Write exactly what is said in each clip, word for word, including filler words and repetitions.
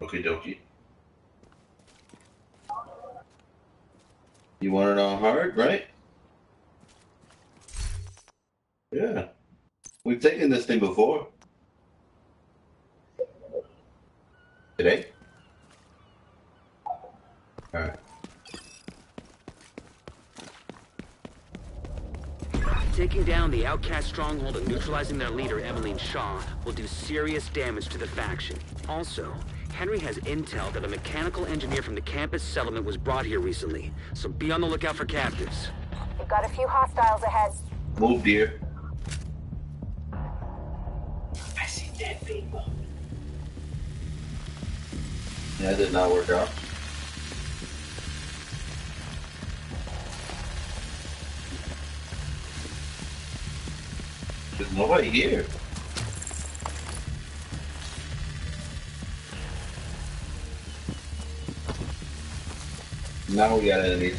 Okie dokie. You want it on hard, right? Yeah. We've taken this thing before. Today? Alright. Taking down the outcast stronghold and neutralizing their leader, Emmeline Shaw, will do serious damage to the faction. Also, Henry has intel that a mechanical engineer from the campus settlement was brought here recently, so be on the lookout for captives. We've got a few hostiles ahead. Move, dear. I see dead people. Yeah, that did not work out. There's nobody here. Now we got enemies.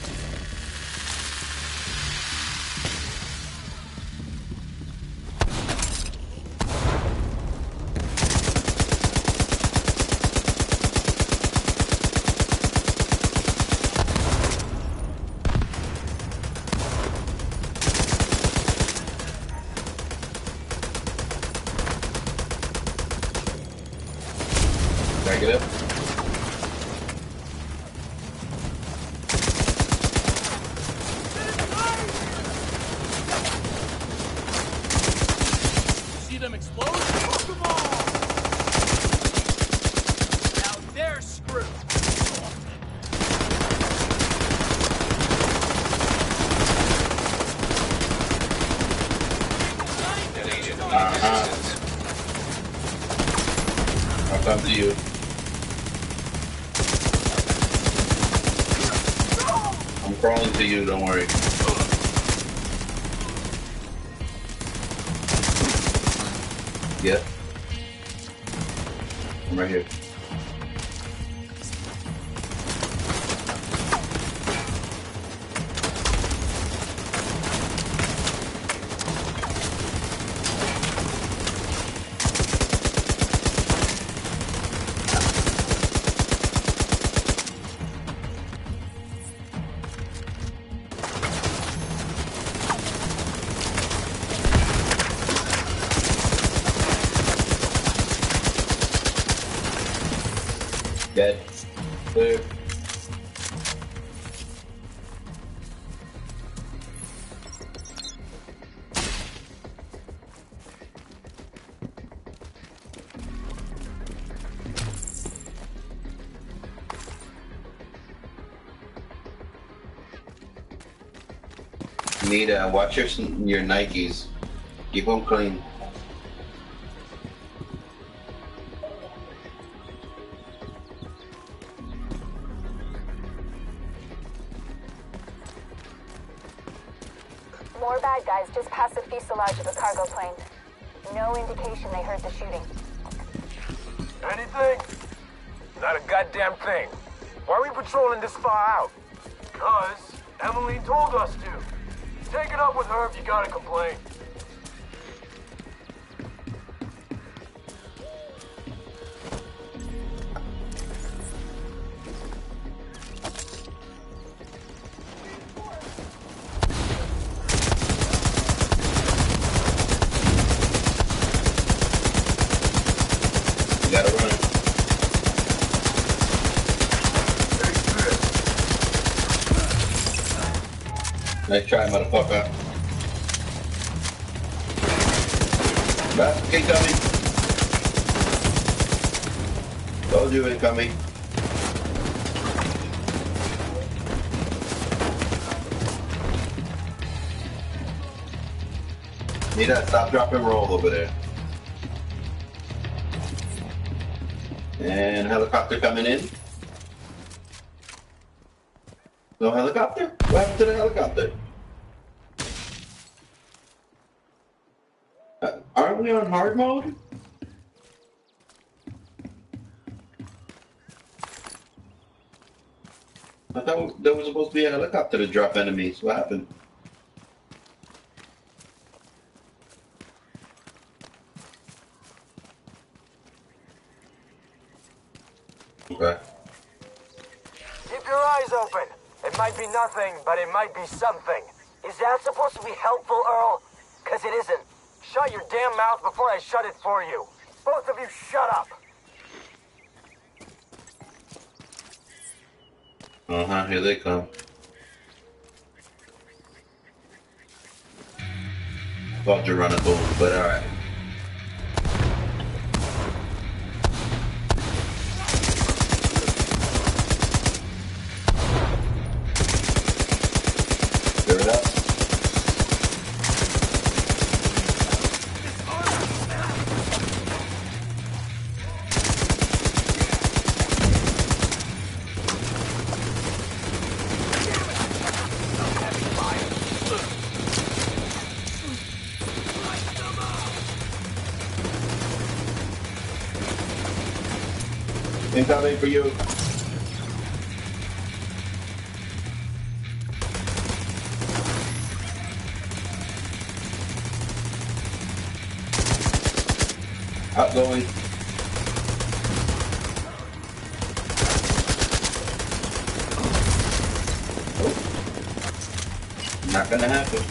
Negative. See them explode? Fuck them all! Now they're screwed. Uh-huh. I'll come to you. I'm crawling to you, don't worry. Yep. I'm right here. Dead. Clear. Need uh, watch your your Nikes. Keep them clean. More bad guys just past the fuselage of the cargo plane. No indication they heard the shooting. Anything? Not a goddamn thing. Why are we patrolling this far out? Because Emmeline told us to. Take it up with her if you got a complaint. You gotta run. Nice try, motherfucker. Back, incoming. Told you incoming. Need that stop, drop, and roll over there. And helicopter coming in. No helicopter? What happened to the helicopter? Uh, aren't we on hard mode? I thought there was supposed to be a helicopter to drop enemies. What happened? Okay. Keep your eyes open. It might be nothing, but it might be something. Is that supposed to be helpful, Earl? Because it isn't. Shut your damn mouth before I shut it for you. Both of you shut up. Uh-huh, here they come. Thought you run a boom, but alright. Clear it up. Incoming for you. Outgoing. Oh. Not gonna happen.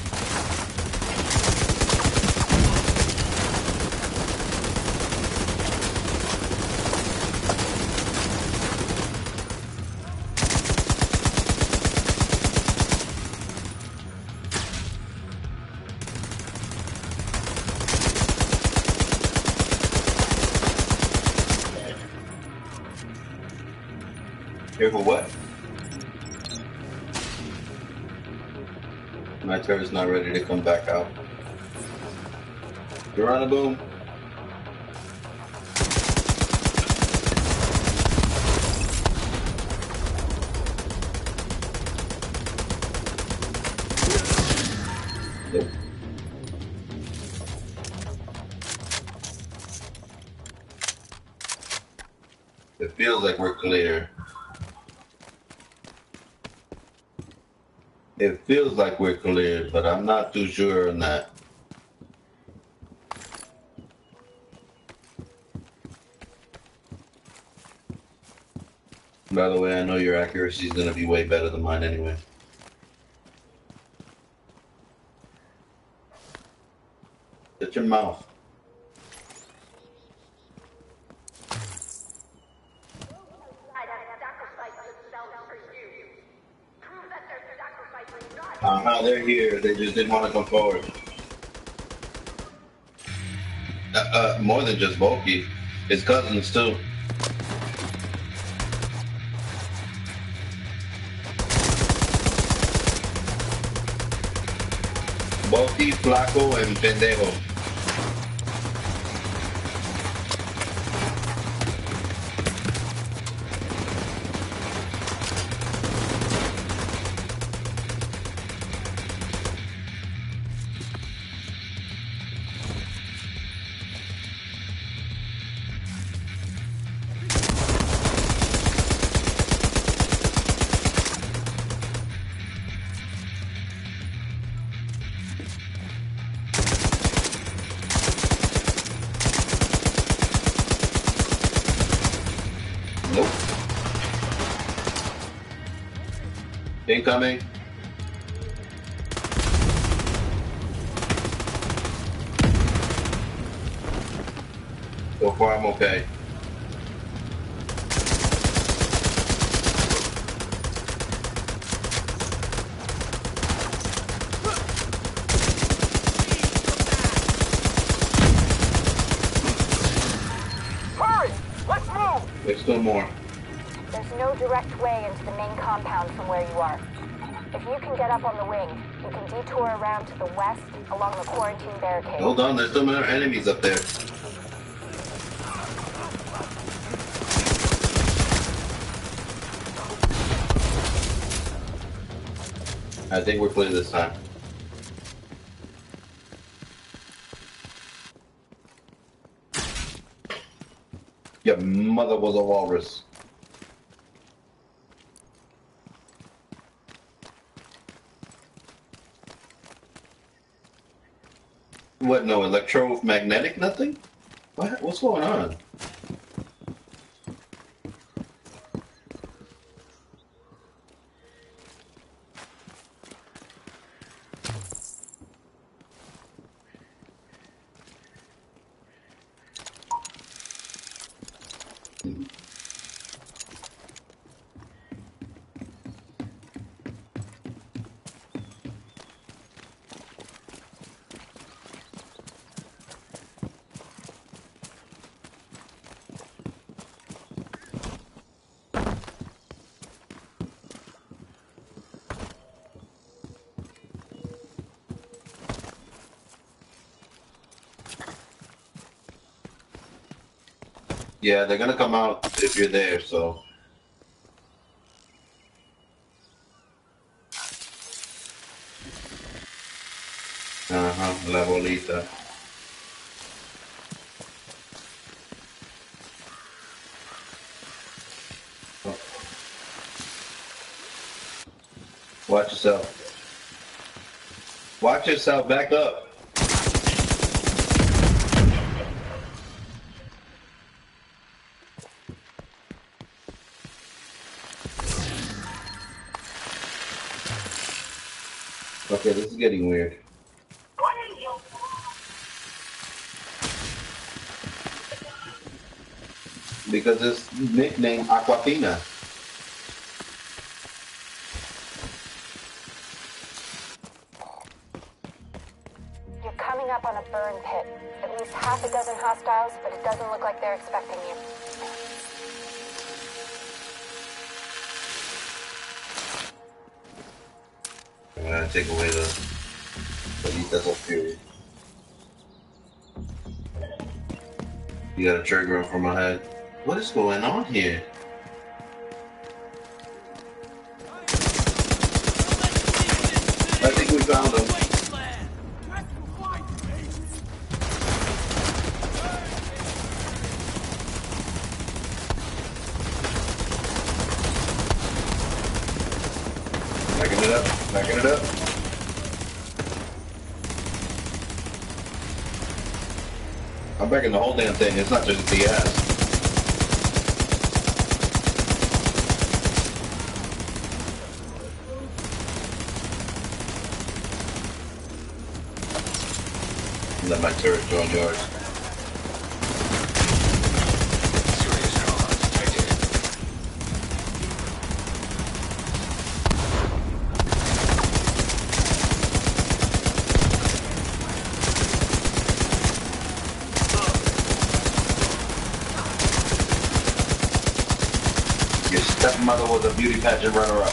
Here for what? My turret's not ready to come back out. You're on a boom. Nope. It feels like we're clear. It feels like we're cleared, but I'm not too sure on that. By the way, I know your accuracy is going to be way better than mine anyway. Shut your mouth. Uh-huh, they're here. They just didn't want to come forward. Uh, uh, more than just Bulky. His cousins, too. Bulky, Flaco, and Pendejo. Incoming. So far, I'm okay. Hurry! Let's move! There's still more. There's no direct way into the main compound from where you are. If you can get up on the wing, you can detour around to the west along the quarantine barricade. Hold on, there's still more enemies up there. I think we're clear this time. Your mother was a walrus. What, no electromagnetic nothing? What? What's going on? Yeah, they're gonna come out if you're there, so. Ajá, la bolita. Watch yourself. Watch yourself, back up. Okay, this is getting weird. Because it's nicknamed Aquafina. You're coming up on a burn pit. At least half a dozen hostiles, but it doesn't look like they're expecting you. I'm gonna take away the bolitas of fury. You got a trigger from my head. What is going on here? I think we found him. Backing it up, backing it up. I'm backing the whole damn thing, it's not just the ass. Let my turret join yours. Your stepmother was a beauty pageant runner-up.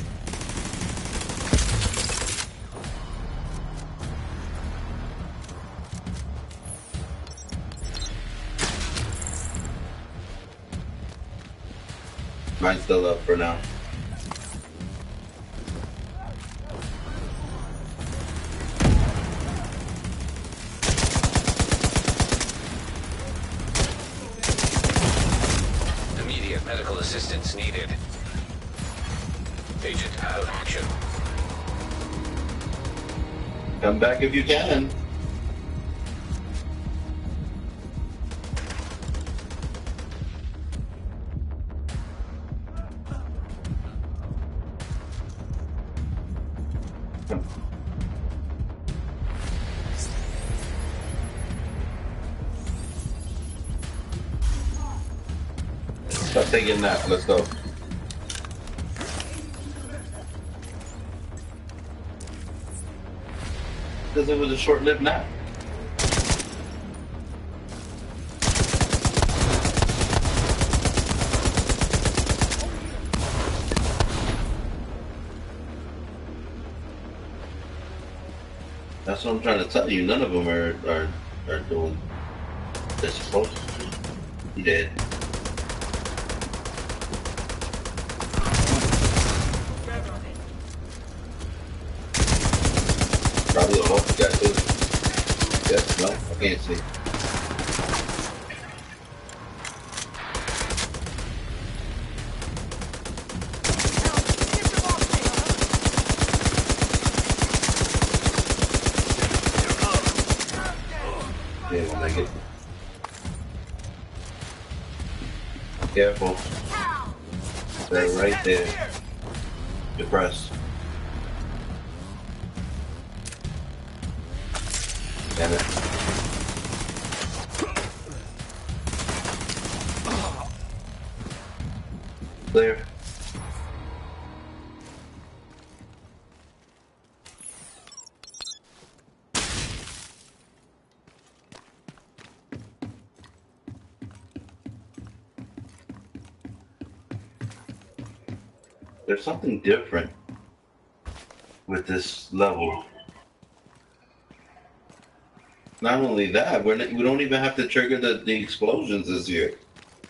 Mine's still up for now. Immediate medical assistance needed. Agent out of action. Come back if you can. Stop taking that. Let's go. Because it was a short-lived nap. That's what I'm trying to tell you. None of them are are, are doing what they're supposed to do. He did. Probably a multi guy too. Yes, no, I can't see. Yeah, we'll make it. Careful. They're right there. Depressed. Damn it. Clear. There's something different with this level. Not only that, we're not, we don't even have to trigger the, the explosions this year.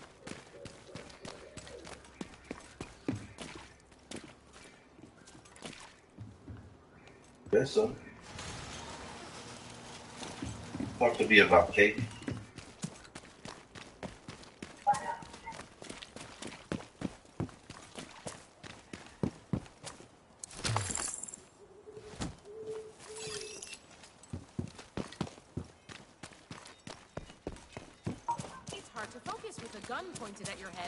guess so. Talk to me about cake. It's hard to focus with a gun pointed at your head.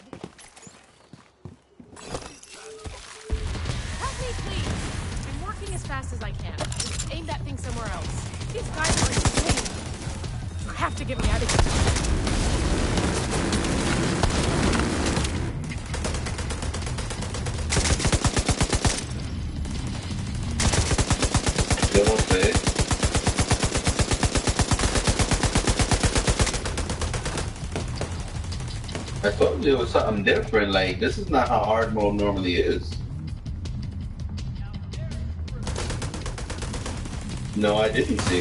Help me, please! I'm working as fast as I can. Just aim that thing somewhere else. These guys are insane. You have to get me out of here. Yo no sé. I told you it was something different. Like, this is not how hard mode normally is. No, I didn't see.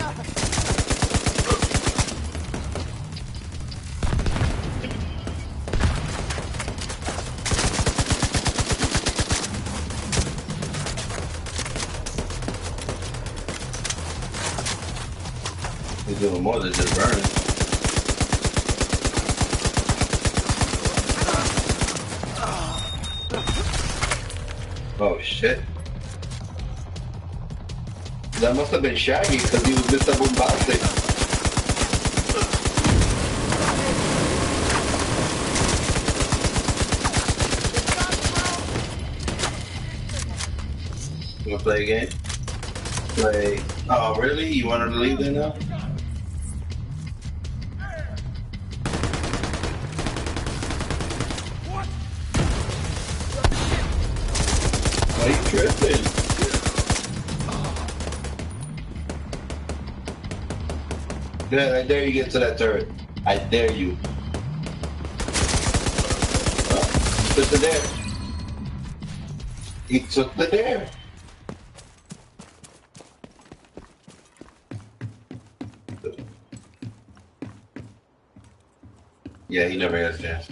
He's doing more than just burning. Oh shit. That must have been Shaggy because he was Mister Bombastic. You wanna play a game? Play. Oh, really? You wanted to leave there now? Why are you tripping? Good, I dare you get to that turret. I dare you. Oh, he took the dare. He took the dare. Yeah, he never had a chance.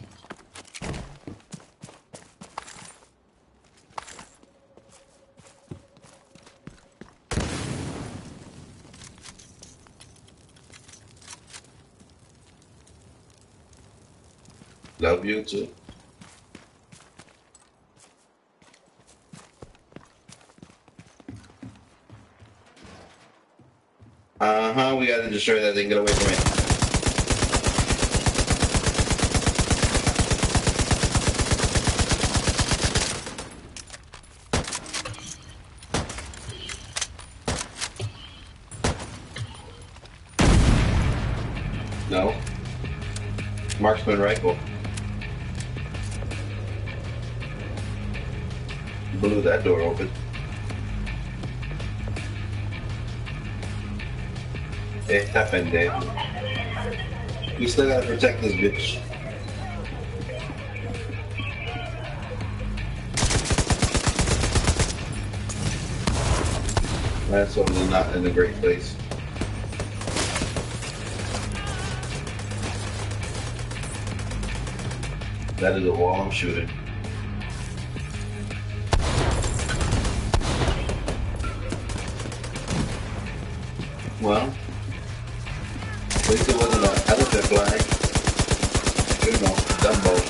Love you too. Uh-huh, we gotta destroy that thing, get away from it. No. Marksman rifle. Blew that door open. Esta pendejo. We still gotta protect this bitch. That's totally not in a great place. That is a wall I'm shooting. Well, at least it wasn't an elephant flag. You know, Dumbo.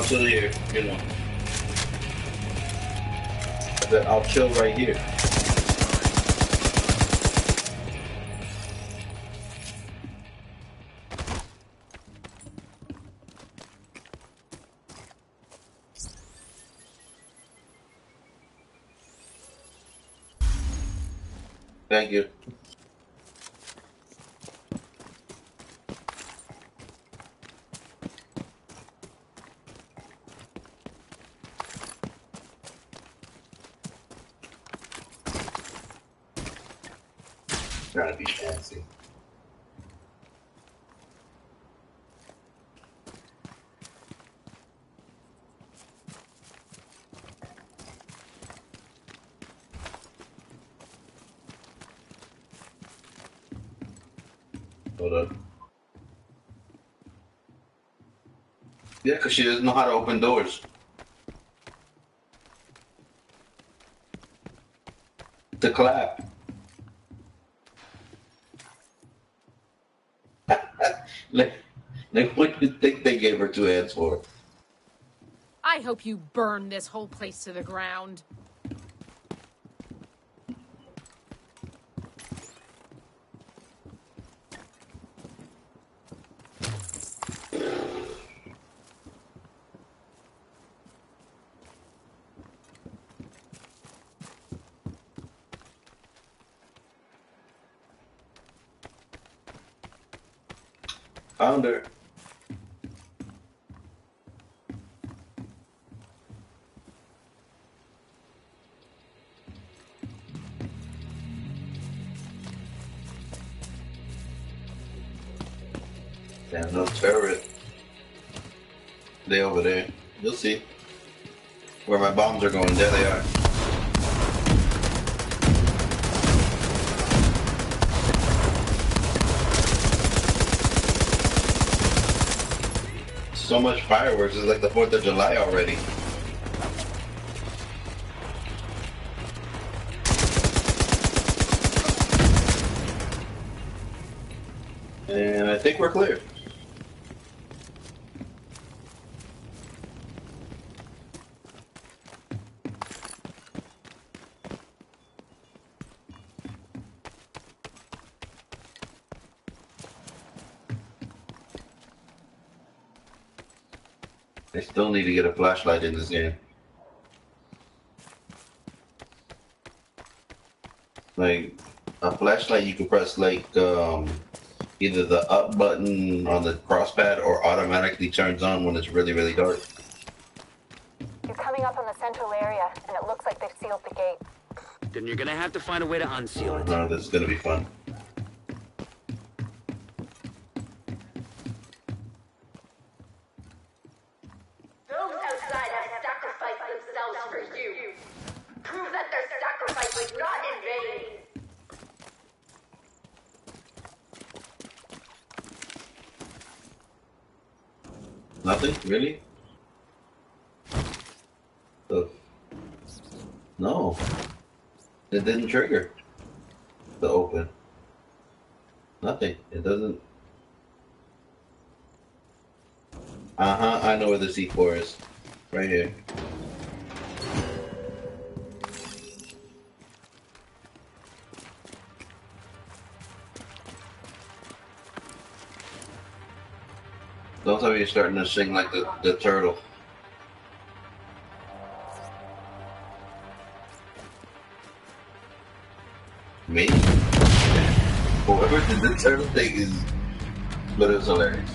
chill here, you know. But I'll chill right here. Thank you. Trying to be fancy. Hold up. Yeah, because she doesn't know how to open doors. To clap. like, like, what do you think they gave her two hands for? I hope you burn this whole place to the ground. Found her. Damn, no turret. They over there. You'll see. Where my bombs are going, there they are. So much fireworks, it's like the fourth of July already. And I think we're clear. I still need to get a flashlight in this game. Like, a flashlight you can press like um, either the up button on the crosspad or automatically turns on when it's really, really dark. You're coming up on the central area, and it looks like they've sealed the gate. Then you're gonna have to find a way to unseal it. Oh, this is gonna be fun. Nothing? Really? Oh. No. It didn't trigger the open. Nothing. It doesn't. Uh-huh, I know where the C four is. Right here. Don't tell me you're starting to sing like the, the turtle. Me? Whoever did the turtle thing is... But it was hilarious.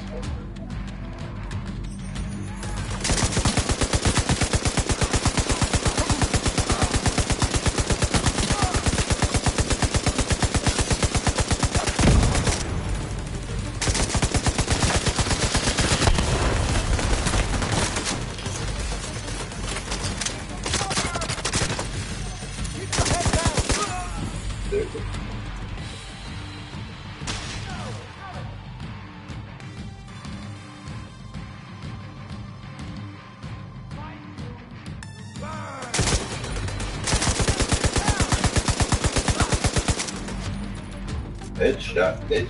Headshot, bitch.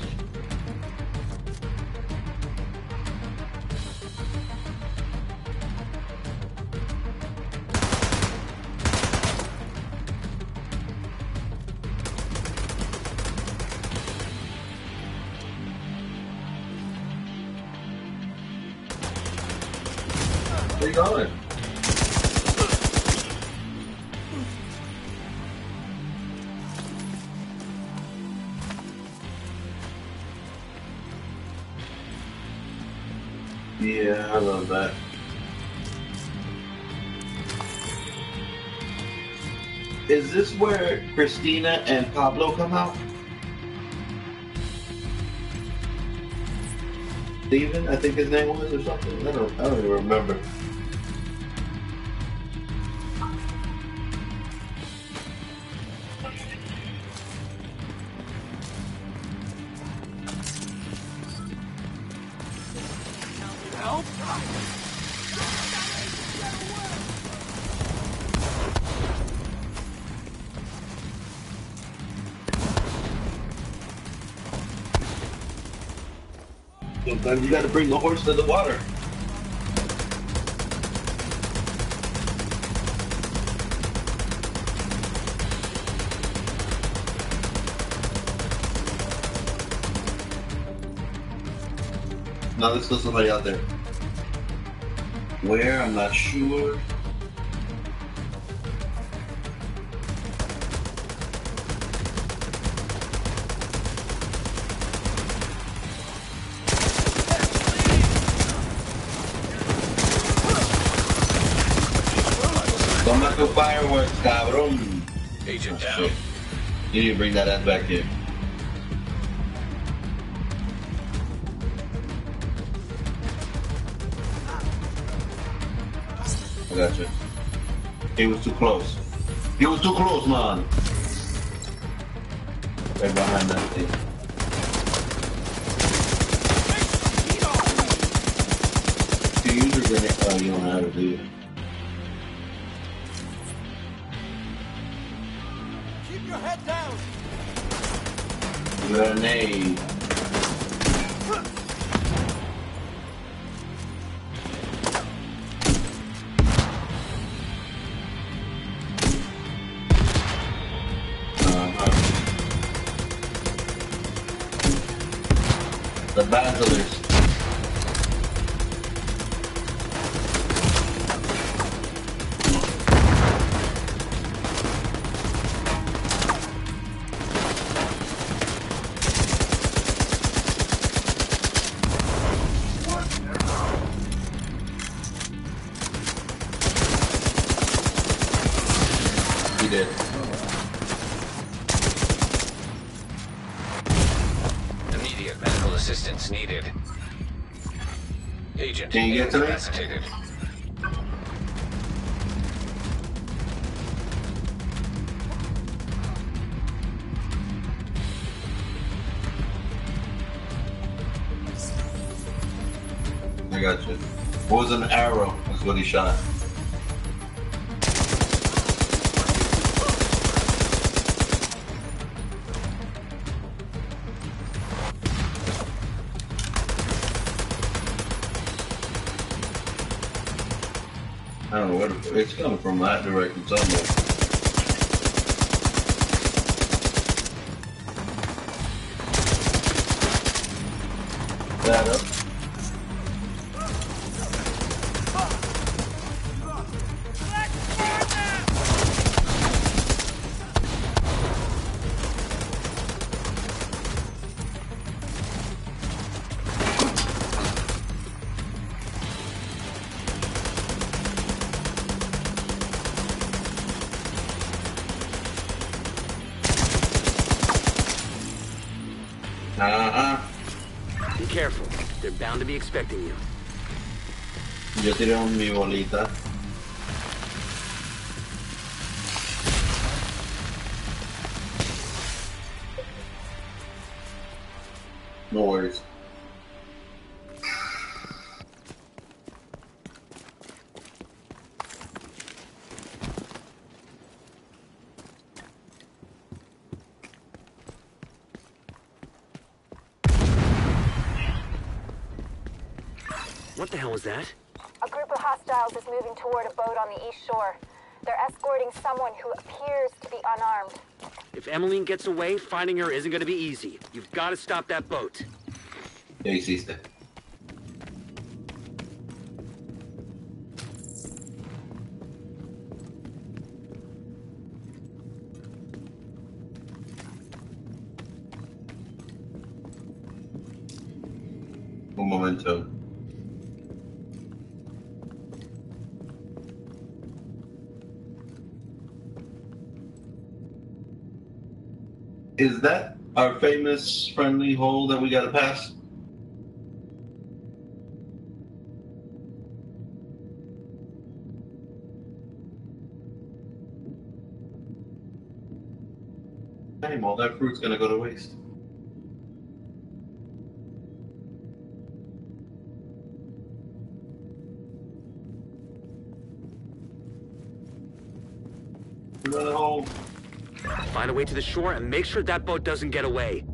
going? Yeah, I love that. Is this where Christina and Pablo come out? Steven, I think his name was, or something? I don't, I don't even remember. Help! Sometimes you gotta bring the horse to the water. No, there's still somebody out there. Where? I'm not sure. Toma tu fireworks, cabrón. Agent Oh, down. shit. You need to bring that ass back here. I got you. He was too close. He was too close, man. Right behind that thing. Do you use your grenade? Oh, you don't have it, do you? Keep your head down! Grenade. Uh-huh. The Basilisk. He did. Immediate medical assistance needed. Agent Can you get to me? incapacitated. I got you. What was an arrow? That's what he shot. I don't know where the, it's coming from that direction somewhere. That up. Uh-huh. Be careful. They're bound to be expecting you. Yo tiré un mi bolita. No worries. What the hell was that? A group of hostiles is moving toward a boat on the east shore. They're escorting someone who appears to be unarmed. If Emmeline gets away, finding her isn't going to be easy. You've got to stop that boat. ¿Qué hiciste? momentum. Is that our famous friendly hole that we gotta pass? Hey, well, that fruit's gonna go to waste. Run a hole. Find a way to the shore and make sure that boat doesn't get away.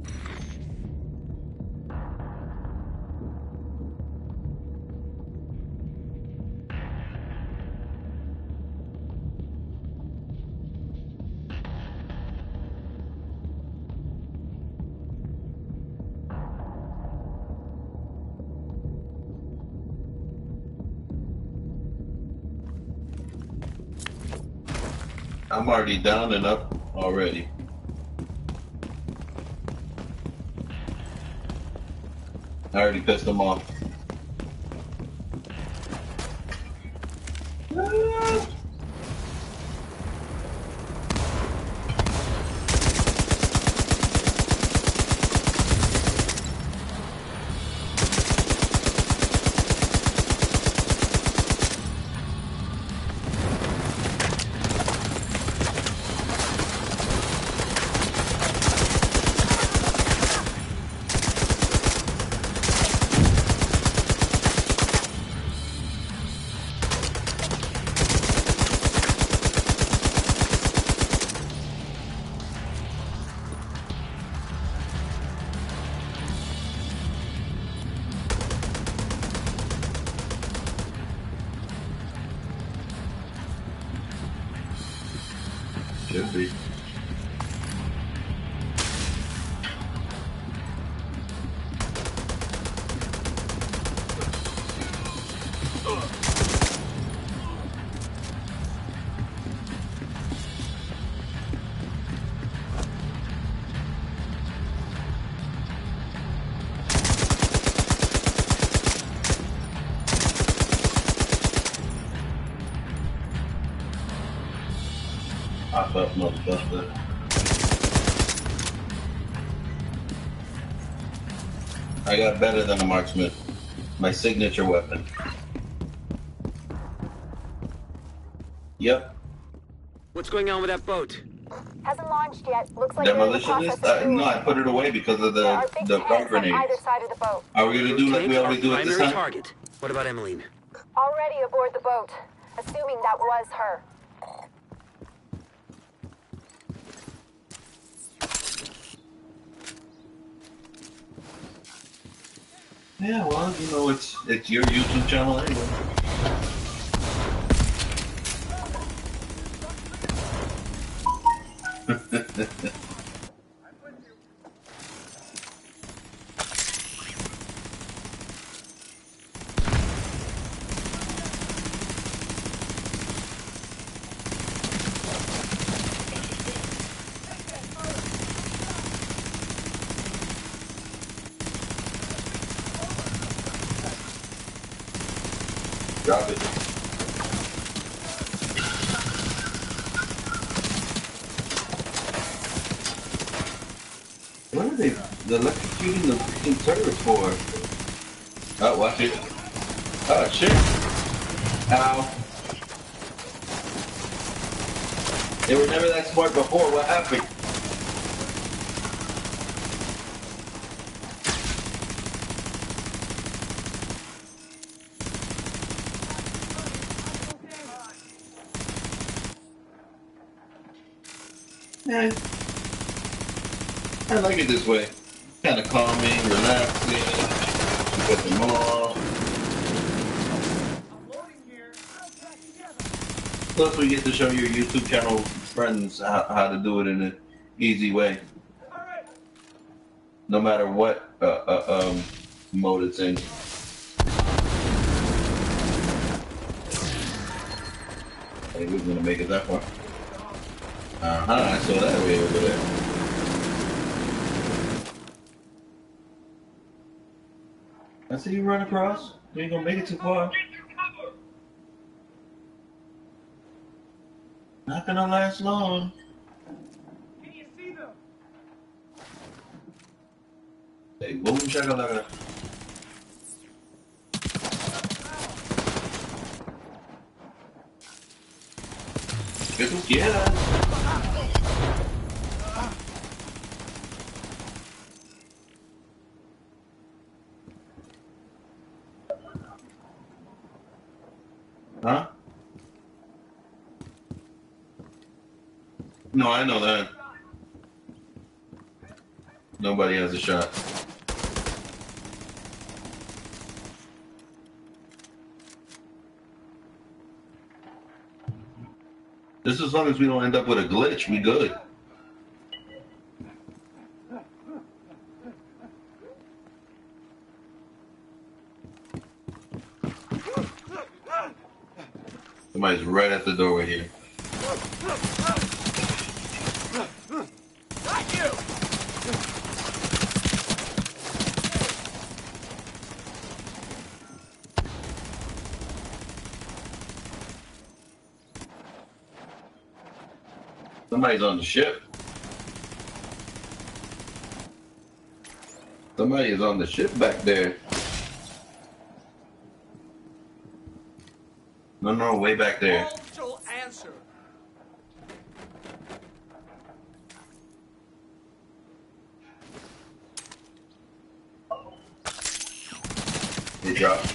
I'm already down and up already. I already pissed them off. Ah. Should be. Pop up, motherfucker. I got better than a marksman. My signature weapon. Yep. What's going on with that boat? Hasn't launched yet. Looks like they're in the process Demolitionist? of Uh, doing no, I it. put it away because of There the are big the tanks front on grenades. either side of the boat. Are we gonna Those do like we tanks always are do it this primary time? target. What about Emmeline? Already aboard the boat, assuming that was her. Yeah, well, you know, it's it's your YouTube channel anyway. Drop it. What are they they're electrocuting the freaking turret for? Oh, watch it. Oh, shit. Ow. They were never that smart before. What happened? Yeah. I like it this way. Kind of calming, relaxing. You put them on. Plus, we get to show your YouTube channel friends how, how to do it in an easy way. No matter what uh, uh, um, mode it's in. Hey, we're gonna make it that far. Uh huh, I saw that way over there. I see you run across. You ain't gonna make it too far. Not gonna last long. Can you see them? Hey, boom, shakalaka. Que tú quieras. Huh? No, I know that. Nobody has a shot. Just as long as we don't end up with a glitch, we good. Somebody's right at the doorway here. Got you! Somebody's on the ship. Somebody is on the ship back there. No, no, way back there. She'll answer. He dropped.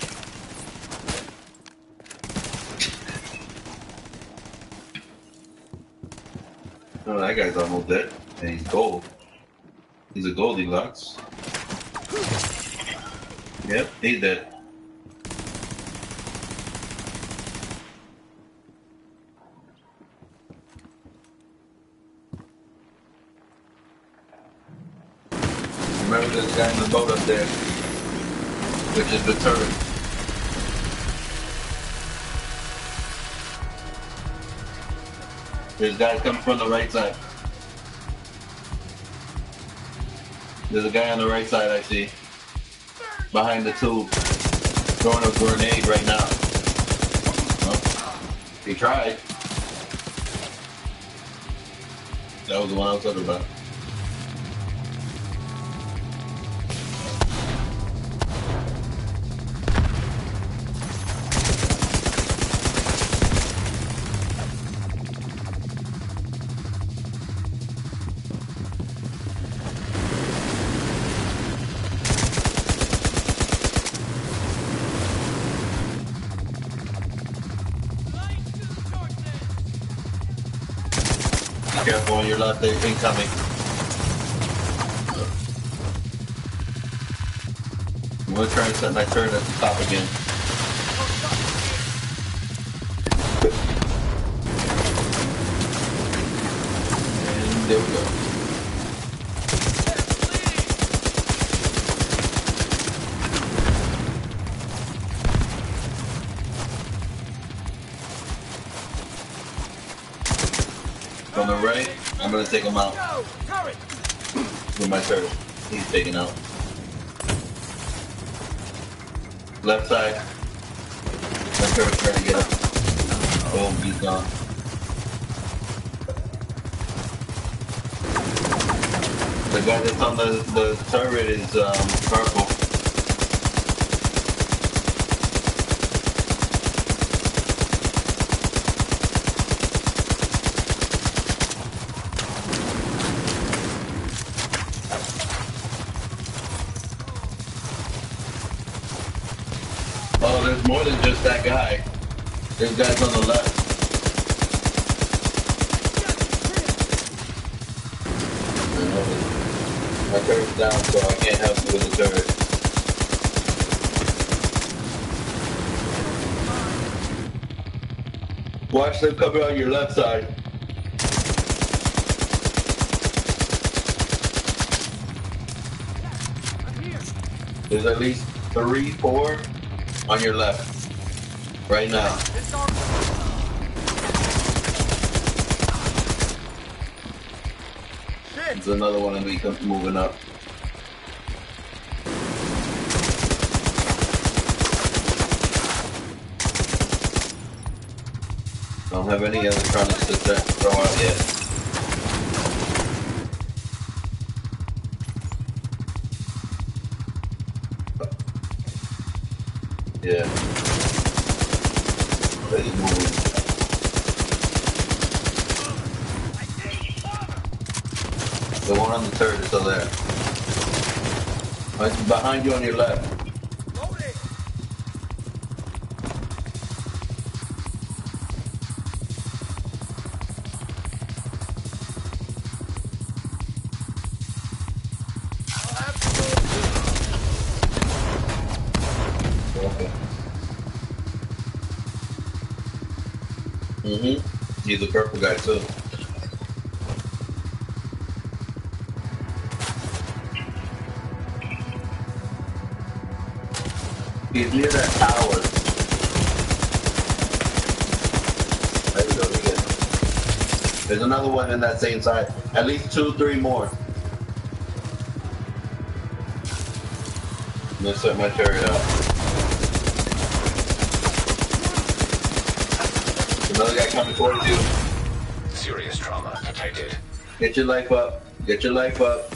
Oh, that guy's almost dead. And he's gold. He's a Goldilocks. Yep, he's dead. Remember this guy in the boat up there, which is the turret. There's guys coming from the right side. There's a guy on the right side I see. Behind the tube. Throwing a grenade right now. Oh, he tried. That was the one I was talking about. Careful on your left, they're incoming. I'm gonna try and set my turret at the top again. And there we go. On the right, I'm gonna take him out with my turret. He's taken out. Left side, my turret's trying to get up. Boom, he's gone. The guy that's on the, the turret is um, purple. Oh, there's more than just that guy. There's guys on the left. My turret's down, so I can't help you with the turret. Watch them cover on your left side. There's at least three, four on your left. Right now. There's another one of me comes moving up. Don't have any electronics to set, throw out yet. Yeah. He's moving. The one on the turret is still there. Oh, it's behind you on your left. Mm-hmm. He's a purple guy too. He's near that tower. There we go, we get him. There's another one in that same side. At least two, three more. I'm gonna set my turret up. Another guy coming towards you. Serious trauma detected. Get your life up. Get your life up.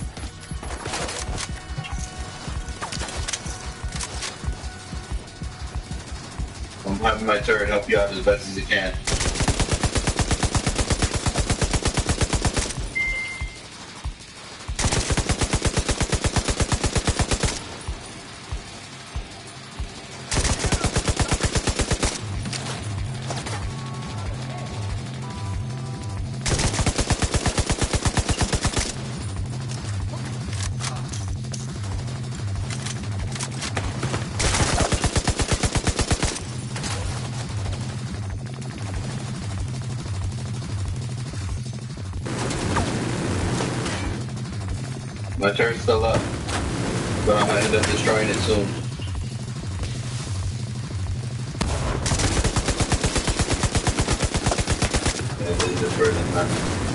I'm having my turret help you out as best as it can. My turret's still up, but I'm gonna end up destroying it soon. Yeah, this is destroyed it, man.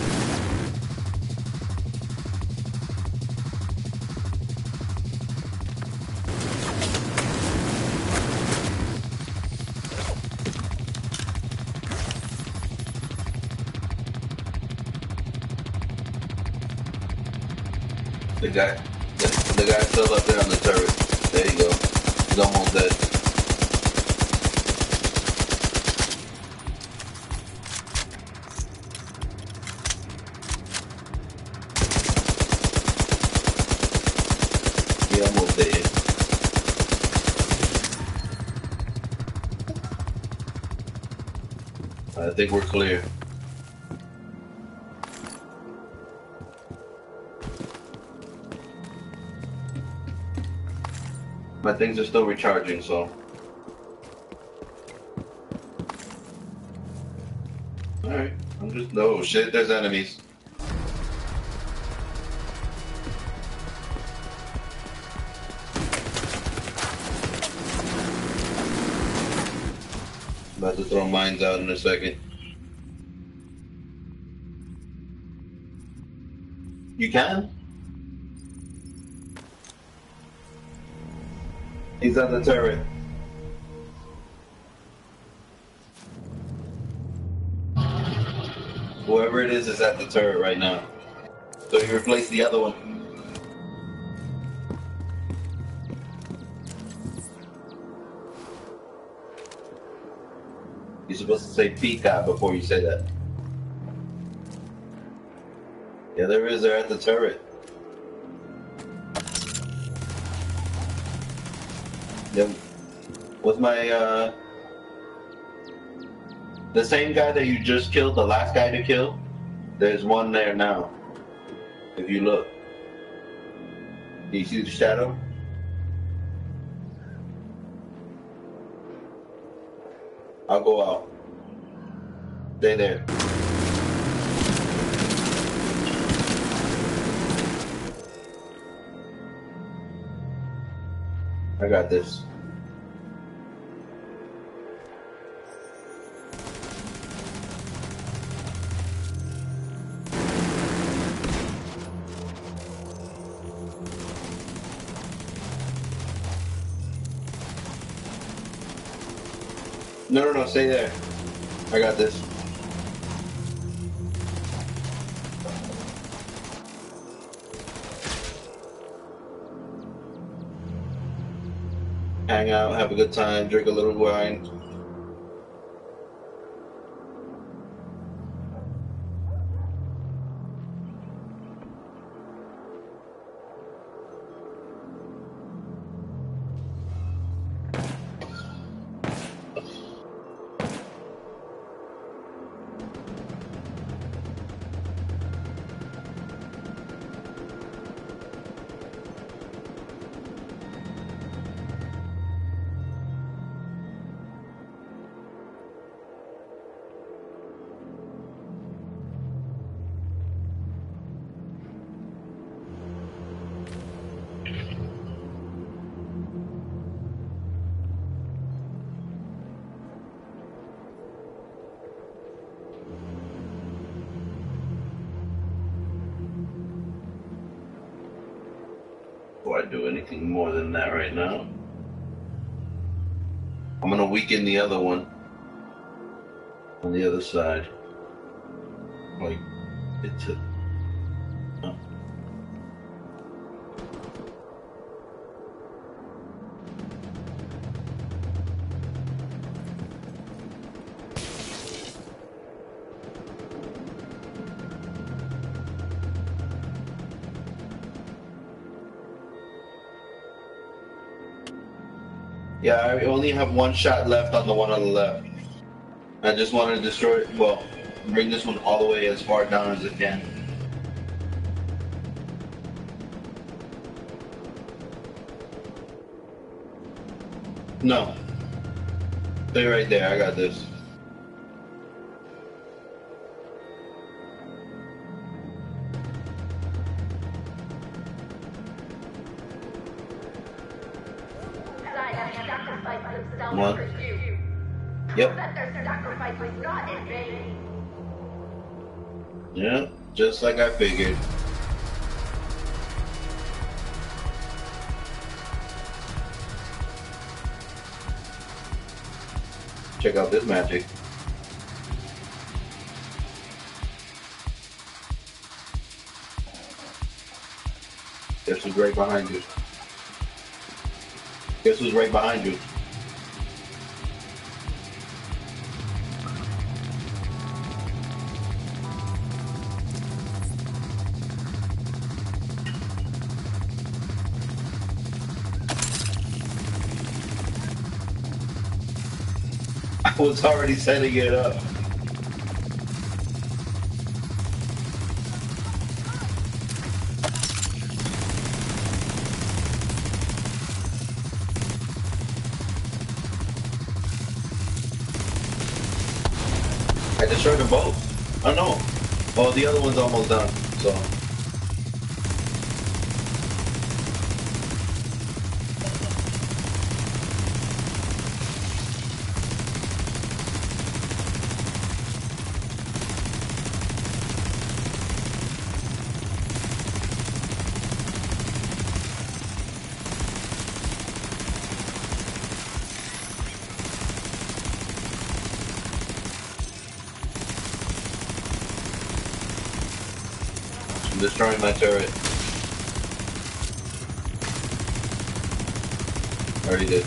The guy, the, the guy's still up there on the turret. There you go. He's almost dead. He almost dead. I think we're clear. My things are still recharging, so. Alright, I'm just, no shit, there's enemies. About to throw mines out in a second. You can? He's at the turret. Whoever it is is at the turret right now. So he replaced the other one. You're supposed to say Pika before you say that. Yeah, there is. They're at the turret. Yep. With my, uh... the same guy that you just killed, the last guy to kill, there's one there now. If you look. Do you see the shadow? I'll go out. Stay there. I got this. No, no, no, stay there. I got this. hang out, have a good time, drink a little wine. Before I do anything more than that right now, I'm gonna weaken the other one on the other side. Like it's a oh. Yeah, I only have one shot left on the one on the left. I just want to destroy it. Well, bring this one all the way as far down as it can. No. Stay right there. I got this. One. Yep. Yeah, just like I figured. Check out this magic. Guess who's right behind you? Guess who's right behind you? I was already setting it up. I destroyed them both. Oh no. Oh, the other one's almost done, so. I'm destroying my turret. Already did.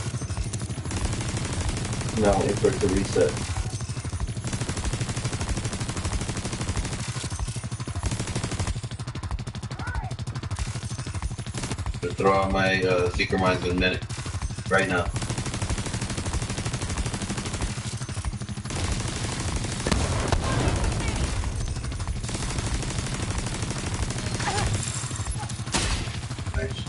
Now wait for it to reset. Just throw out my uh, secret mines in a minute. Right now. Nice.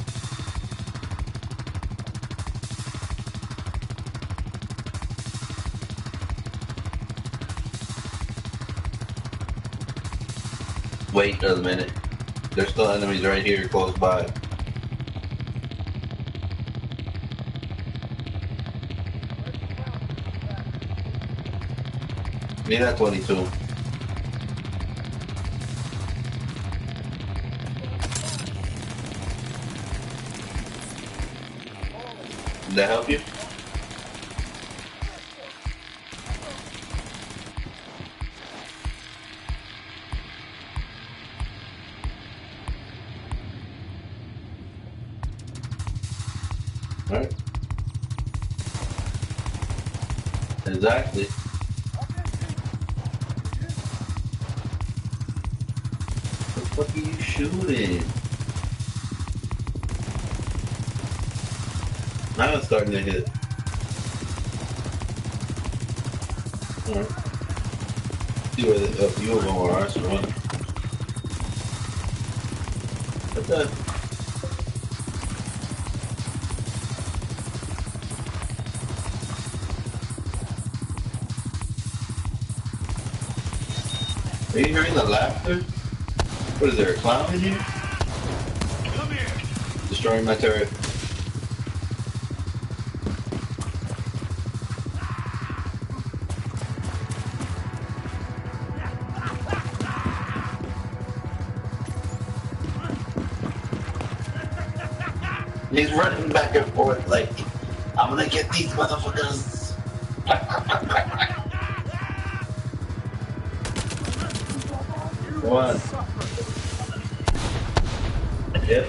Wait a minute. There's still enemies right here close by. Need that twenty-two. Did that help you? Alright. Exactly. What the fuck are you shooting? Now it's starting to hit. Alright. See where the a few of them are, so one. What the? Are you hearing the laughter? What is there, a clown in here? Come here. Destroying my turret. He's running back and forth like, I'm gonna get these motherfuckers. Come on. Yep.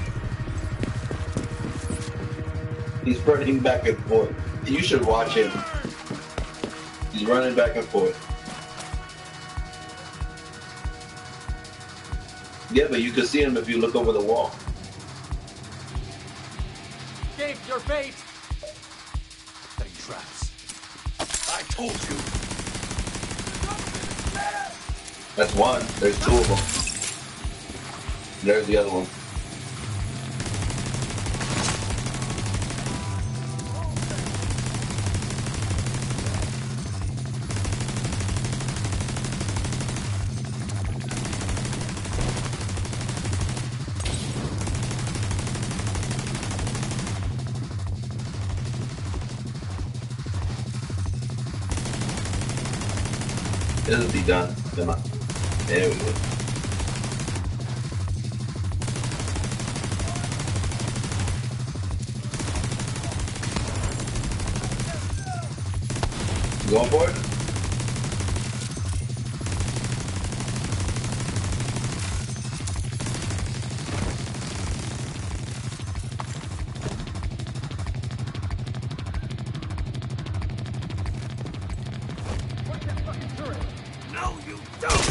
He's running back and forth. You should watch him. He's running back and forth. Yeah, but you can see him if you look over the wall. Dave, your bait. Setting traps. I told you. That's one. There's two of them. There's the other one. It'll be done. Come on. There we go. Going for it? No, you don't.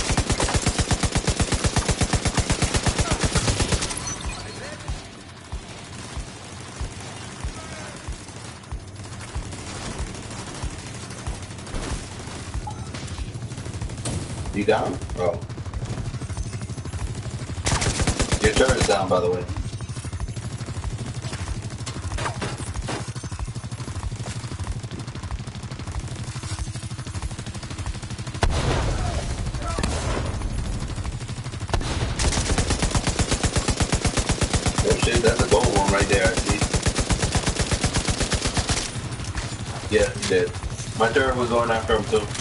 You down? Oh. Your turret's down, by the way. Oh shit, that's a gold one right there, I see. Yeah, he did. My turret was going after him too.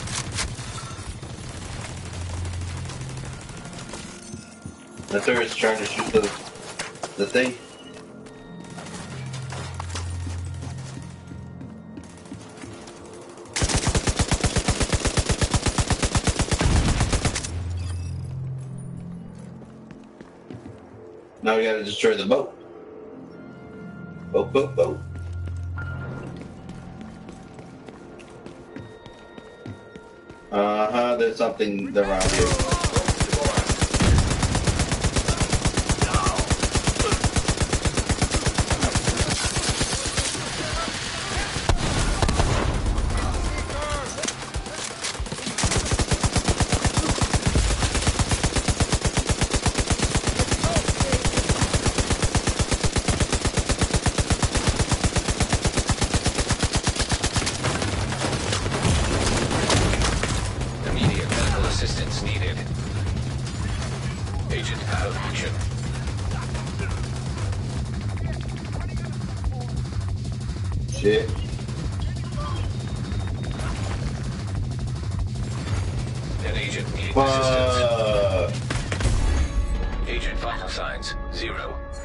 The turret's trying to shoot the, the thing. Now we gotta destroy the boat. Boat, boat, boat. Uh-huh, there's something around here. Immediate medical assistance needed. Agent out of action. Shit. An agent needing Fuck. assistance. Agent vital signs, zero.